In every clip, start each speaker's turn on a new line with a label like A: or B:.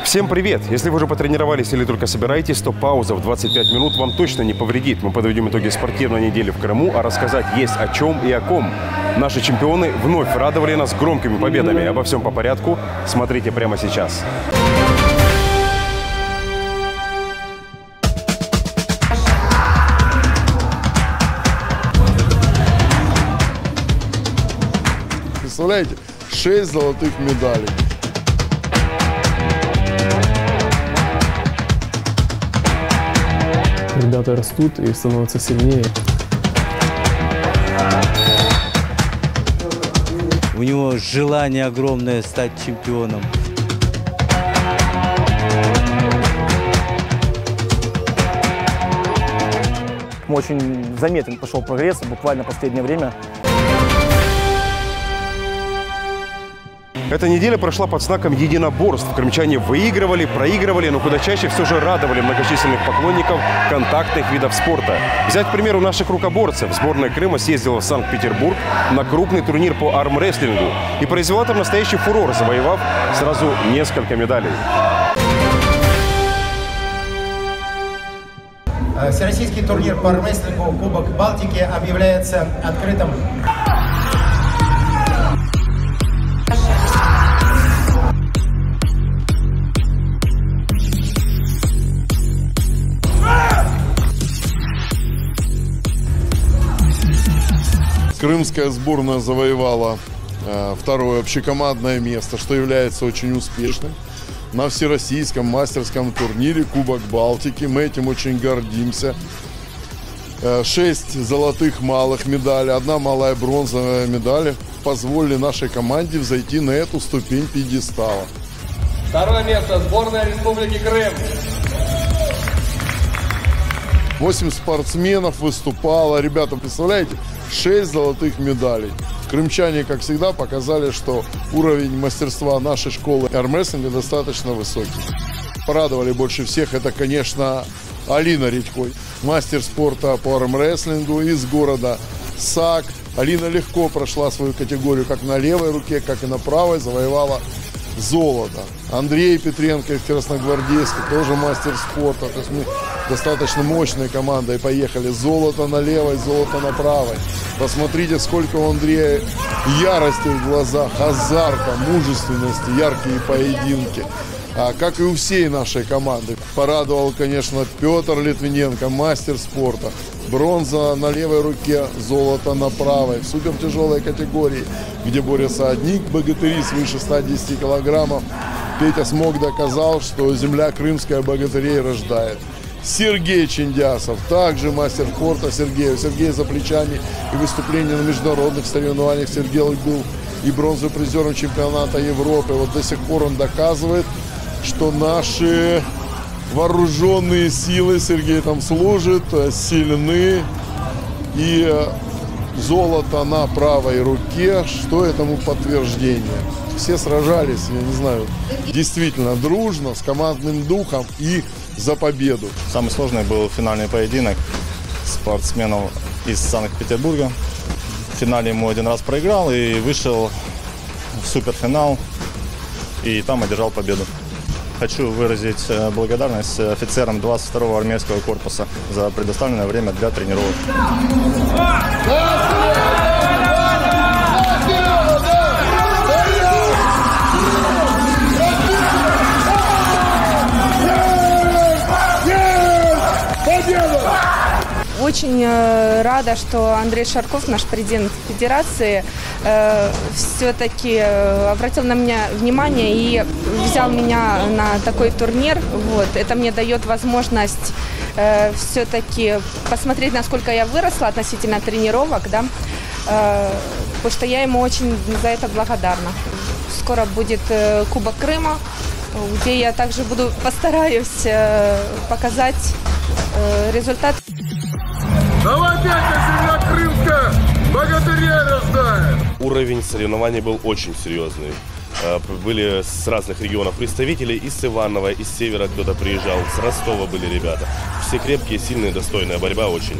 A: Всем привет! Если вы уже потренировались или только собираетесь, то пауза в 25 минут вам точно не повредит. Мы подведем итоги спортивной недели в Крыму, а рассказать есть о чем и о ком. Наши чемпионы вновь радовали нас громкими победами. Обо всем по порядку смотрите прямо сейчас.
B: Представляете, 6 золотых медалей.
C: Ребята растут и становятся сильнее.
D: У него желание огромное стать чемпионом.
E: Очень заметен пошел прогресс буквально в последнее время.
A: Эта неделя прошла под знаком единоборств. Крымчане выигрывали, проигрывали, но куда чаще все же радовали многочисленных поклонников контактных видов спорта. Взять, к примеру, наших рукоборцев. Сборная Крыма съездила в Санкт-Петербург на крупный турнир по армрестлингу и произвела там настоящий фурор, завоевав сразу несколько медалей.
F: Всероссийский турнир по армрестлингу Кубок Балтики объявляется открытым.
B: Крымская сборная завоевала второе общекомандное место, что является очень успешным. На всероссийском мастерском турнире Кубок Балтики. Мы этим очень гордимся. 6 золотых малых медалей, 1 малая бронзовая медаль позволили нашей команде взойти на эту ступень пьедестала.
G: Второе место. Сборная Республики Крым.
B: 8 спортсменов выступало. Ребята, представляете, 6 золотых медалей. Крымчане, как всегда, показали, что уровень мастерства нашей школы армрестлинга достаточно высокий. Порадовали больше всех, это, конечно, Алина Редько, мастер спорта по армрестлингу из города САК. Алина легко прошла свою категорию как на левой руке, как и на правой, завоевала золото. Андрей Петренко из Красногвардейска, тоже мастер спорта. То есть мы достаточно мощной командой поехали. Золото на левой, золото на правой. Посмотрите, сколько у Андрея ярости в глазах, азарта, мужественности, яркие поединки. Как и у всей нашей команды. Порадовал, конечно, Петр Литвиненко, мастер спорта. Бронза на левой руке, золото на правой. В супертяжелой категории, где борются одни богатыри свыше 110 килограммов. Петя Смог доказал, что земля крымская богатырей рождает. Сергей Чиндясов, также мастер спорта. Сергей за плечами и выступления на международных соревнованиях. Сергей был и бронзовым призером чемпионата Европы. Вот до сих пор он доказывает, что наши вооруженные силы, Сергей там служит, сильны. И золото на правой руке, что этому подтверждение. Все сражались, я не знаю, действительно дружно, с командным духом и за победу.
H: Самый сложный был финальный поединок спортсменов из Санкт-Петербурга. В финале ему 1 раз проиграл и вышел в суперфинал, и там одержал победу. Хочу выразить благодарность офицерам 22-го армейского корпуса за предоставленное время для тренировок.
I: Очень рада, что Андрей Шарков, наш президент федерации, все-таки обратил на меня внимание и взял меня на такой турнир. Вот. Это мне дает возможность все-таки посмотреть, насколько я выросла относительно тренировок, да? Потому что я ему очень за это благодарна. Скоро будет Кубок Крыма, где я также постараюсь показать результат.
B: Давай, Петя, земля крымская, богатырей рождает!
J: Уровень соревнований был очень серьезный. Были с разных регионов представители, из Иваново, из севера кто-то приезжал, с Ростова были ребята. Все крепкие, сильные, достойная борьба очень.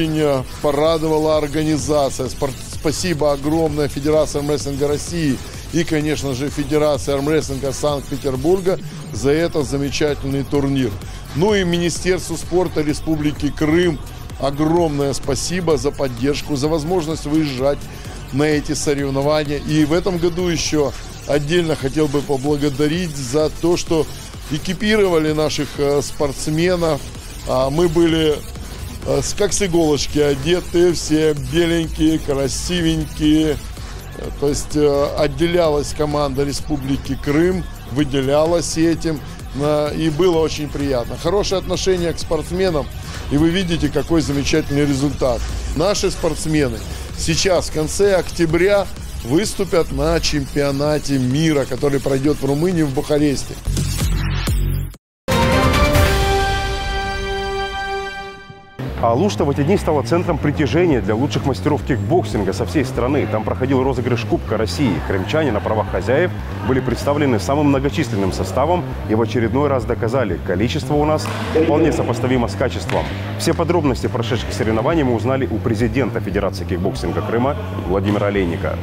B: Очень порадовала организация. Спасибо огромное Федерации армрестлинга России и, конечно же, Федерации армрестлинга Санкт-Петербурга за этот замечательный турнир. Ну и Министерству спорта Республики Крым огромное спасибо за поддержку, за возможность выезжать на эти соревнования. И в этом году еще отдельно хотел бы поблагодарить за то, что экипировали наших спортсменов. Мы были как с иголочки одеты, все беленькие, красивенькие. То есть отделялась команда Республики Крым, выделялась этим. И было очень приятно. Хорошее отношение к спортсменам. И вы видите, какой замечательный результат. Наши спортсмены сейчас в конце октября выступят на чемпионате мира, который пройдет в Румынии, в Бухаресте.
A: А Алушта в эти дни стала центром притяжения для лучших мастеров кикбоксинга со всей страны. Там проходил розыгрыш Кубка России. Крымчане на правах хозяев были представлены самым многочисленным составом и в очередной раз доказали, количество у нас вполне сопоставимо с качеством. Все подробности прошедших соревнований мы узнали у президента Федерации кикбоксинга Крыма Владимира Олейника.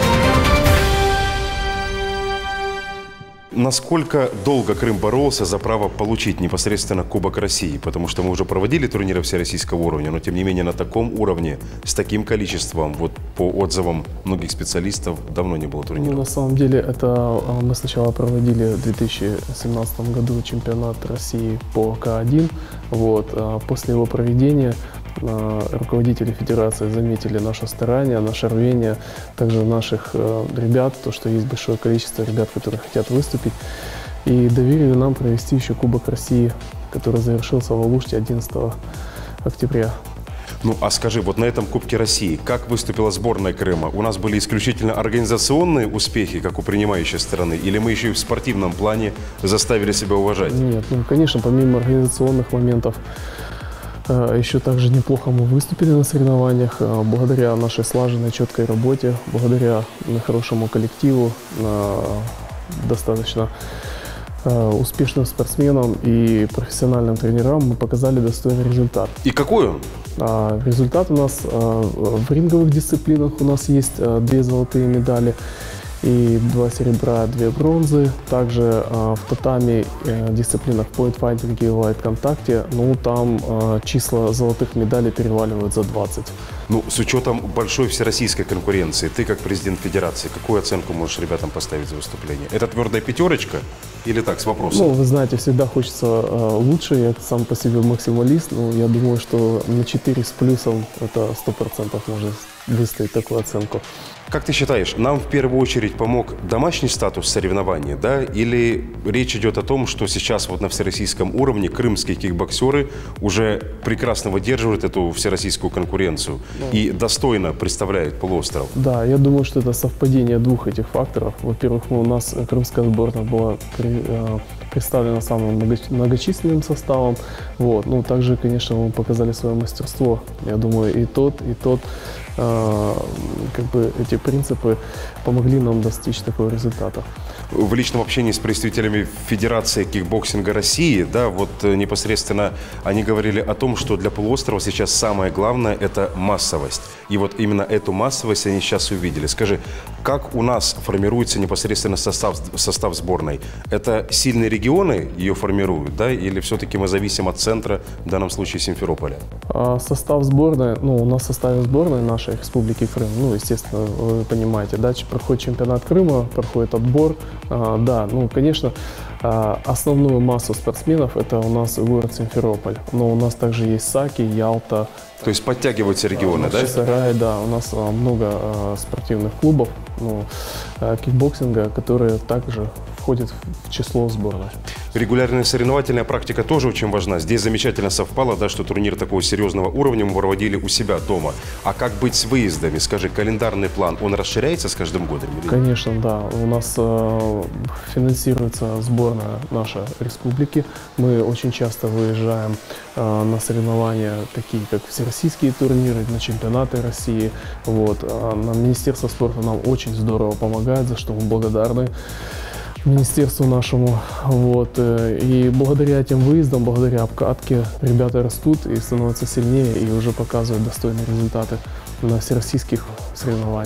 A: Насколько долго Крым боролся за право получить непосредственно Кубок России? Потому что мы уже проводили турниры всероссийского уровня, но тем не менее на таком уровне, с таким количеством, вот по отзывам многих специалистов, давно не было турниров.
C: Ну, на самом деле, это мы сначала проводили в 2017 году чемпионат России по К1. Вот, после его проведения руководители федерации заметили наше старание, наше рвение, также наших ребят, то, что есть большое количество ребят, которые хотят выступить, и доверили нам провести еще Кубок России, который завершился в Алуште 11 октября.
A: Ну, а скажи, вот на этом Кубке России, как выступила сборная Крыма? У нас были исключительно организационные успехи, как у принимающей стороны, или мы еще и в спортивном плане заставили себя уважать?
C: Нет, ну, конечно, помимо организационных моментов, еще также неплохо мы выступили на соревнованиях, благодаря нашей слаженной, четкой работе, благодаря хорошему коллективу, достаточно успешным спортсменам и профессиональным тренерам мы показали достойный результат.
A: И какой он?
C: Результат у нас в ринговых дисциплинах у нас есть 2 золотые медали и 2 серебра, 2 бронзы. Также в татами дисциплинах поинт-файтинге и лайт-контакте, ну там числа золотых медалей переваливают за 20.
A: Ну, с учетом большой всероссийской конкуренции, ты как президент федерации, какую оценку можешь ребятам поставить за выступление? Это твердая 5 или так, с вопросом?
C: Ну, вы знаете, всегда хочется лучше, я сам по себе максималист, но я думаю, что на 4 с плюсом это 100% можно выставить такую оценку.
A: Как ты считаешь, нам в первую очередь помог домашний статус соревнования, да? Или речь идет о том, что сейчас вот на всероссийском уровне крымские кикбоксеры уже прекрасно выдерживают эту всероссийскую конкуренцию и достойно представляют полуостров?
C: Да, я думаю, что это совпадение 2 этих факторов. Во-первых, у нас крымская сборная была представлена самым многочисленным составом. Вот. Ну, также, конечно, мы показали свое мастерство. Я думаю, и тот, как бы эти принципы помогли нам достичь такого результата.
A: В личном общении с представителями Федерации кикбоксинга России, да, вот непосредственно они говорили о том, что для полуострова сейчас самое главное – это массовость. И вот именно эту массовость они сейчас увидели. Скажи, как у нас формируется непосредственно состав сборной? Это сильные регионы ее формируют, да, или все-таки мы зависим от центра, в данном случае Симферополя?
C: Состав сборной, ну, у нас в составе сборной нашей Республики Крым, ну, естественно, вы понимаете, да, проходит чемпионат Крыма, проходит отбор, да, ну, конечно, основную массу спортсменов это у нас город Симферополь, но у нас также есть Саки, Ялта.
A: То есть подтягиваются регионы, да?
C: Часарай, да, у нас много спортивных клубов, ну, кикбоксинга, которые также входят в число сборной.
A: Регулярная соревновательная практика тоже очень важна. Здесь замечательно совпало, да, что турнир такого серьезного уровня мы проводили у себя дома. А как быть с выездами? Скажи, календарный план, он расширяется с каждым годом?
C: Конечно, да. У нас финансируется сборная нашей республики. Мы очень часто выезжаем на соревнования, такие как всероссийские турниры, на чемпионаты России. Вот. Министерство спорта нам очень здорово помогает, за что мы благодарны министерству нашему. Вот. И благодаря этим выездам, благодаря обкатке ребята растут и становятся сильнее и уже показывают достойные результаты на всероссийских соревнованиях.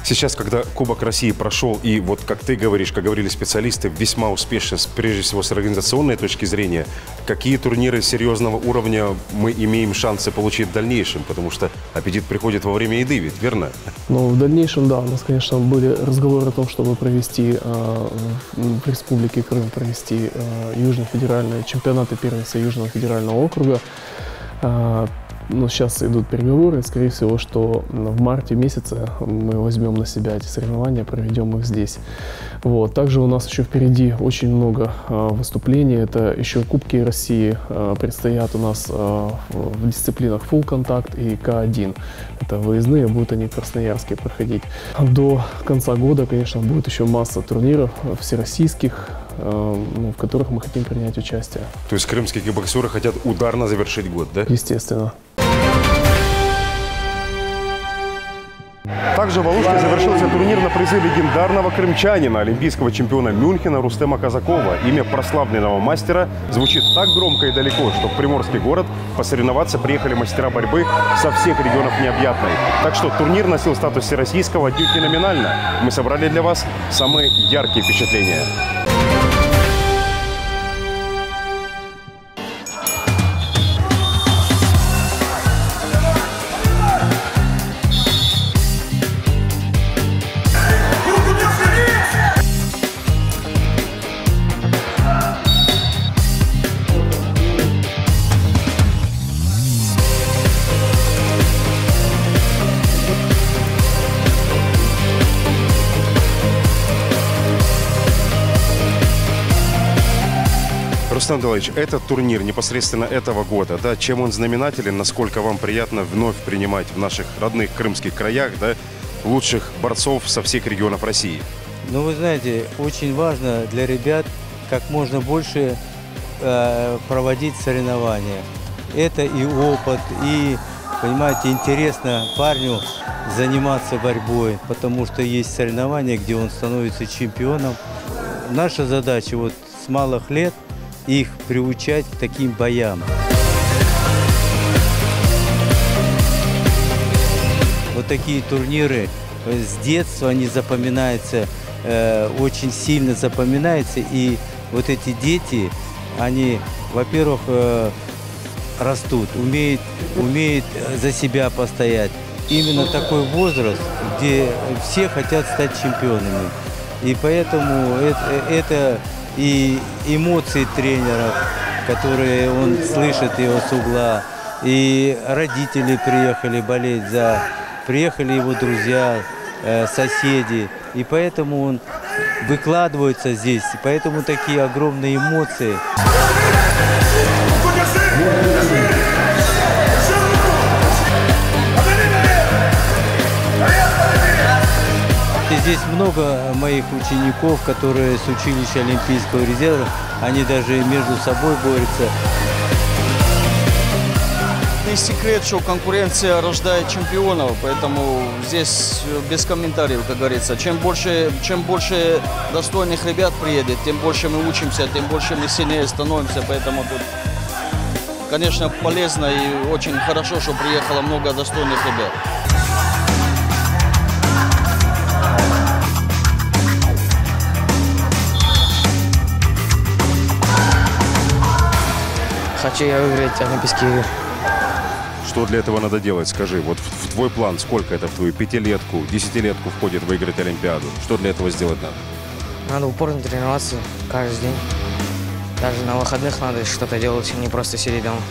A: Сейчас, когда Кубок России прошел, и вот как ты говоришь, как говорили специалисты, весьма успешно, прежде всего с организационной точки зрения, какие турниры серьезного уровня мы имеем шансы получить в дальнейшем? Потому что аппетит приходит во время еды, ведь верно?
C: Ну, в дальнейшем, да, у нас, конечно, были разговоры о том, чтобы провести в Республике Крым южно-федеральные чемпионаты первенства Южного федерального округа. Но сейчас идут переговоры, скорее всего, что в марте месяце мы возьмем на себя эти соревнования, проведем их здесь. Вот. Также у нас еще впереди очень много выступлений. Это еще Кубки России предстоят у нас в дисциплинах Full Contact и К1. Это выездные, будут они в Красноярске проходить. До конца года, конечно, будет еще масса турниров всероссийских, в которых мы хотим принять участие.
A: То есть крымские боксеры хотят ударно завершить год, да?
C: Естественно.
A: Также в Алуште завершился турнир на призы легендарного крымчанина, олимпийского чемпиона Мюнхена Рустема Казакова. Имя прославленного мастера звучит так громко и далеко, что в Приморский город посоревноваться приехали мастера борьбы со всех регионов необъятной. Так что турнир носил статус всероссийского отнюдь не номинально. Мы собрали для вас самые яркие впечатления. Рустам Далаевич, этот турнир непосредственно этого года, да, чем он знаменателен, насколько вам приятно вновь принимать в наших родных крымских краях, да, лучших борцов со всех регионов России?
D: Ну, вы знаете, очень важно для ребят как можно больше проводить соревнования. Это и опыт, и, понимаете, интересно парню заниматься борьбой, потому что есть соревнования, где он становится чемпионом. Наша задача вот с малых лет их приучать к таким боям. Вот такие турниры с детства, они запоминаются, очень сильно запоминаются. И вот эти дети, они, во-первых, растут, умеют за себя постоять. Именно такой возраст, где все хотят стать чемпионами. И поэтому это и эмоции тренеров, которые он слышит его с угла, и родители приехали болеть приехали его друзья, соседи, и поэтому он выкладывается здесь, и поэтому такие огромные эмоции. Здесь много моих учеников, которые с училища Олимпийского резерва, они даже между собой борются.
K: Не секрет, что конкуренция рождает чемпионов, поэтому здесь без комментариев, как говорится. Чем больше достойных ребят приедет, тем больше мы учимся, тем больше мы сильнее становимся, поэтому тут, конечно, полезно и очень хорошо, что приехало много достойных ребят.
L: Хочу я выиграть Олимпийские игры.
A: Что для этого надо делать? Скажи, вот в твой план, сколько это в твою пятилетку, десятилетку входит выиграть Олимпиаду? Что для этого сделать надо?
L: Надо упорно тренироваться каждый день. Даже на выходных надо что-то делать, не просто сидеть дома.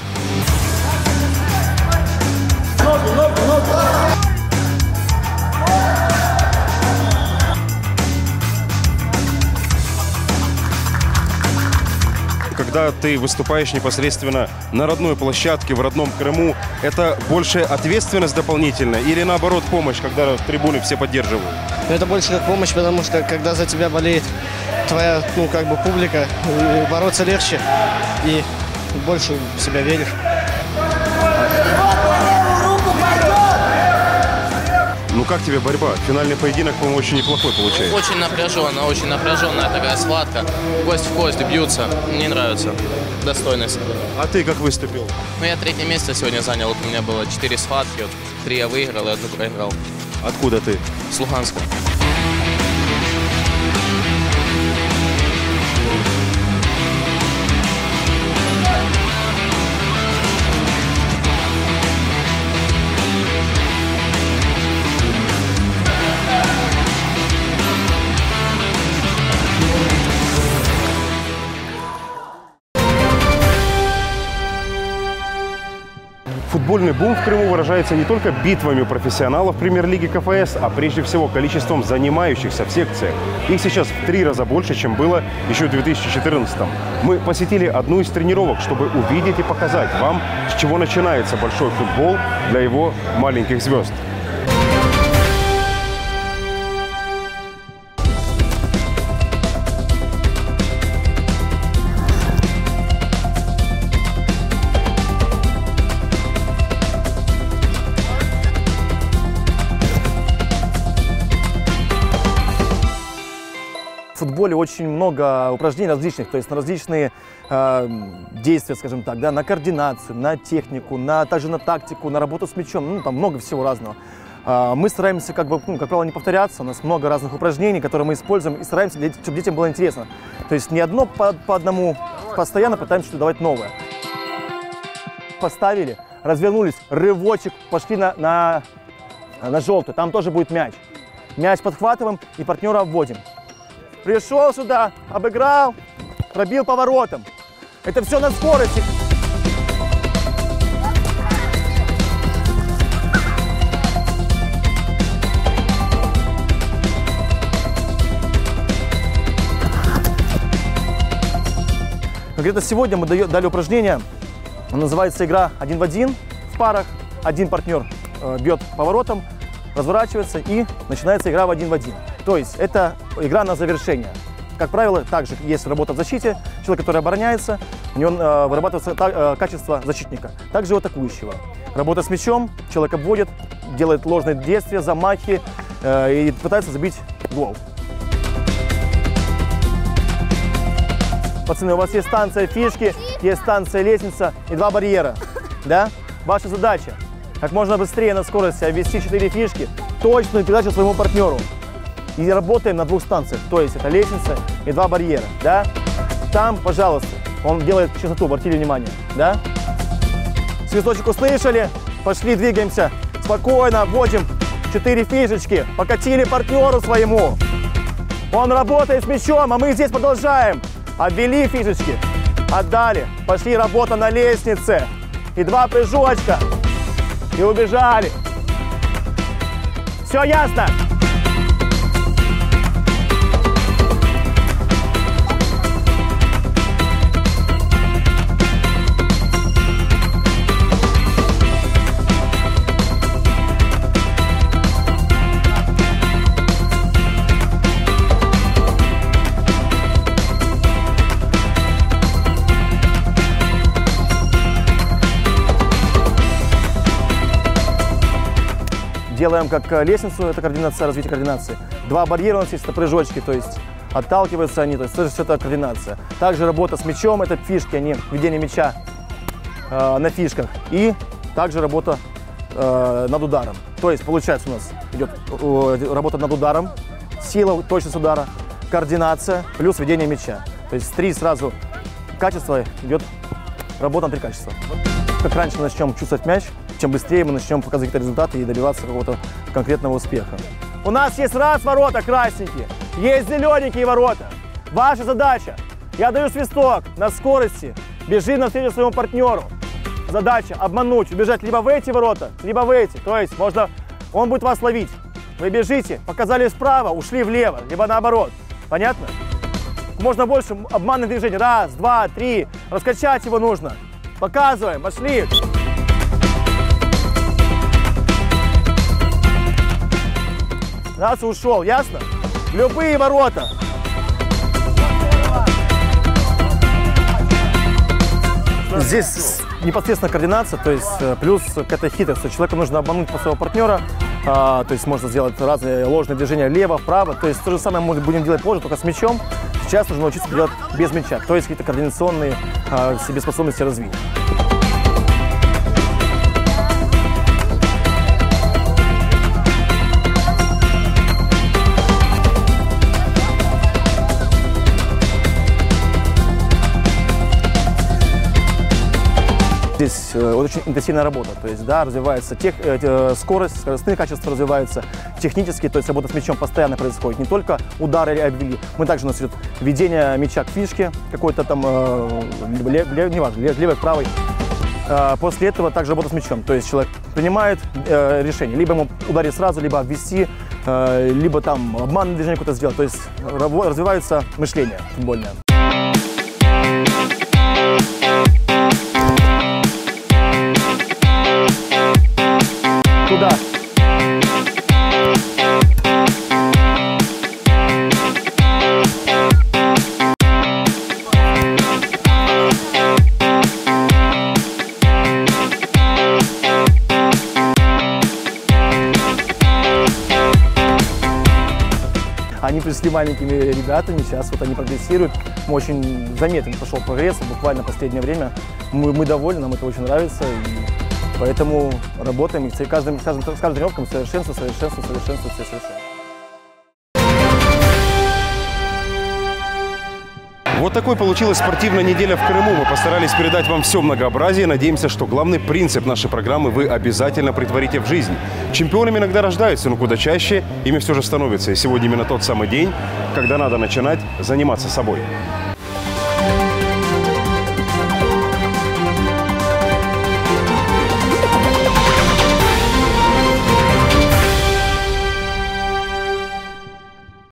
A: Когда ты выступаешь непосредственно на родной площадке, в родном Крыму, это больше ответственность дополнительная или наоборот помощь, когда трибуны все поддерживают?
L: Это больше как помощь, потому что когда за тебя болеет твоя, публика, бороться легче и больше в себя веришь.
A: Ну как тебе борьба? Финальный поединок, по-моему, очень неплохой получается.
M: Очень напряженная такая схватка. Кость в кость бьются. Мне нравится. Достойность.
A: А ты как выступил?
M: Ну, я 3-е место сегодня занял. Вот у меня было 4 схватки. 3 я выиграл и 1 проиграл.
A: Откуда ты?
M: С Луганска.
A: Футбольный бум в Крыму выражается не только битвами профессионалов премьер-лиги КФС, а прежде всего количеством занимающихся в секциях. Их сейчас в 3 раза больше, чем было еще в 2014-м. Мы посетили одну из тренировок, чтобы увидеть и показать вам, с чего начинается большой футбол для его маленьких звезд.
E: В футболе очень много упражнений различных, то есть на различные действия, скажем так, да, на координацию, на технику, также на тактику, на работу с мячом, ну, там много всего разного. Мы стараемся, как правило, не повторяться, у нас много разных упражнений, которые мы используем, и стараемся, чтобы детям было интересно. То есть не одно по одному, постоянно пытаемся что-то давать новое. Поставили, развернулись, рывочек, пошли на желтую, там тоже будет мяч. Мяч подхватываем и партнера обводим. Пришел сюда, обыграл, пробил поворотом. Это все на скорости. Конкретно сегодня мы дали упражнение, называется игра 1 в 1 в парах. Один партнер бьет поворотом, разворачивается и начинается игра в 1 в 1. То есть это игра на завершение. Как правило, также есть работа в защите. Человек, который обороняется, у него вырабатывается качество защитника. Также у атакующего. Работа с мячом, человек обводит, делает ложные действия, замахи и пытается забить гол. Пацаны, у вас есть станция фишки, есть станция лестница и 2 барьера. Да? Ваша задача как можно быстрее на скорости обвести 4 фишки, точную передачу своему партнеру. И работаем на 2 станциях, то есть это лестница и 2 барьера, да? Там, пожалуйста, он делает частоту, обратили внимание, да? Свисточек услышали, пошли, двигаемся, спокойно, вводим 4 фишечки, покатили партнеру своему. Он работает с мячом, а мы здесь продолжаем. Обвели фишечки, отдали, пошли, работа на лестнице. И 2 прыжочка, и убежали. Все ясно? Делаем как лестницу, это координация, развитие координации. 2 барьера у нас есть, это прыжочки, то есть отталкиваются они, то есть все это координация. Также работа с мячом, это фишки, они введение мяча на фишках. И также работа над ударом. То есть получается у нас идет работа над ударом, сила, точность удара, координация плюс введение мяча. То есть 3 сразу качества, идет работа на 3 качества. Как раньше мы начнем чувствовать мяч, чем быстрее мы начнем показывать какие-то результаты и добиваться какого-то конкретного успеха. У нас есть ворота красненькие, есть зелененькие ворота. Ваша задача, я даю свисток на скорости, бежим навстречу своему партнеру. Задача обмануть, убежать либо в эти ворота, либо в эти. То есть он будет вас ловить. Вы бежите, показали справа, ушли влево, либо наоборот. Понятно? Можно больше обманных движений. 1, 2, 3. Раскачать его нужно. Показываем, пошли. Раз и ушел, ясно? Любые ворота. Здесь непосредственно координация, то есть плюс к этой хитрости. Человеку нужно обмануть своего партнера, то есть можно сделать разные ложные движения лево, вправо. То есть то же самое мы будем делать позже, только с мячом. Сейчас нужно научиться делать без мяча, то есть какие-то координационные себе способности развить. здесь очень интенсивная работа. То есть, да, развивается скорость, скоростные качества развиваются, технически, то есть работа с мячом постоянно происходит. Не только удары или обвели. Мы также у нас идет ведение мяча к фишке, какой-то там, неважно, левой, правой. После этого также работа с мячом. То есть человек принимает решение. Либо ему ударить сразу, либо обвести, либо там обманное движение какое-то сделать. То есть развивается мышление футбольное. Туда. Они пришли маленькими ребятами, сейчас вот они прогрессируют. Очень заметен пошел прогресс, буквально в последнее время. Мы довольны, нам это очень нравится. И поэтому работаем, и с каждым тренировком совершенствуем.
A: Вот такой получилась спортивная неделя в Крыму. Мы постарались передать вам все многообразие. Надеемся, что главный принцип нашей программы вы обязательно претворите в жизнь. Чемпионами иногда рождаются, но куда чаще ими все же становятся. И сегодня именно тот самый день, когда надо начинать заниматься собой.